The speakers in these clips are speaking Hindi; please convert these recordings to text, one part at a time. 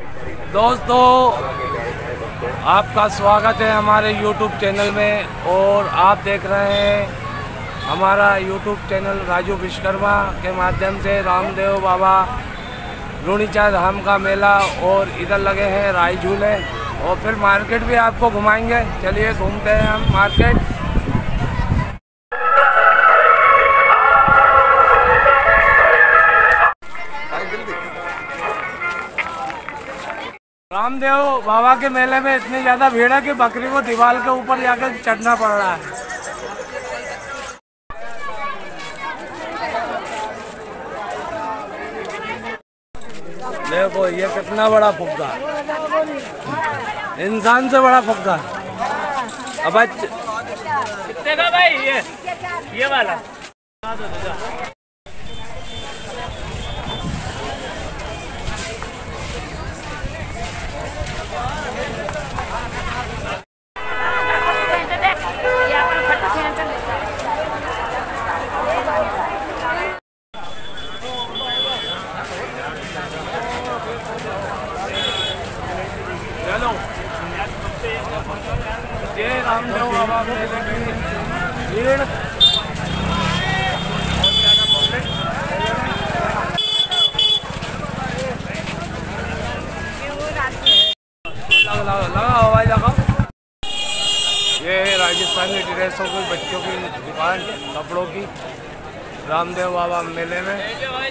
दोस्तों, आपका स्वागत है हमारे YouTube चैनल में और आप देख रहे हैं हमारा YouTube चैनल राजू विश्वकर्मा के माध्यम से रामदेव बाबा लूणीचार धाम का मेला। और इधर लगे हैं राई झूले और फिर मार्केट भी आपको घुमाएंगे। चलिए घूमते हैं हम मार्केट। रामदेव बाबा के मेले में इतनी ज़्यादा भीड़ है कि बकरी को दीवार के ऊपर जाकर चढ़ना पड़ रहा है। देखो ये कितना बड़ा फुग्गा, इंसान से बड़ा फुग्गा। अब कितने का भाई ये वाला? चलो ये रामदेव बाबा मेले की भीड़ लगाओ भाई लगाओ। ये राजस्थानी ड्रेसों की बच्चों की दुकान, कपड़ों की, रामदेव बाबा मेले में।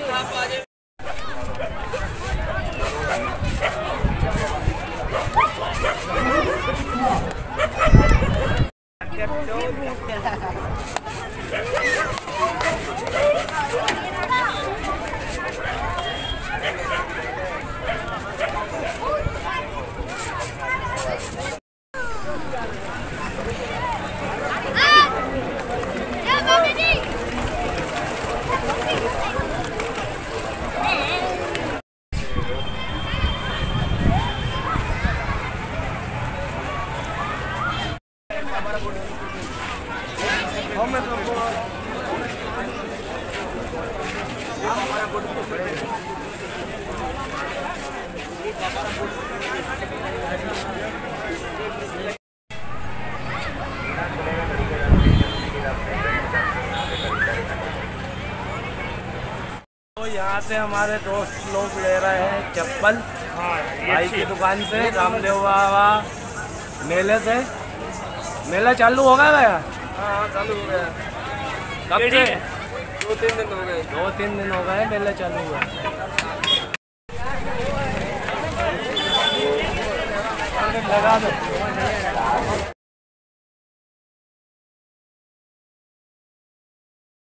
तो यहाँ से हमारे दोस्त लोग ले रहे हैं चप्पल भाई की दुकान से, रामदेव बाबा मेले से। मेला चालू हो गया भैया? हाँ चालू हो गया। कब से? 2-3 दिन हो गए। 2-3 दिन हो गए मेला चालू हुआ। लगा दो।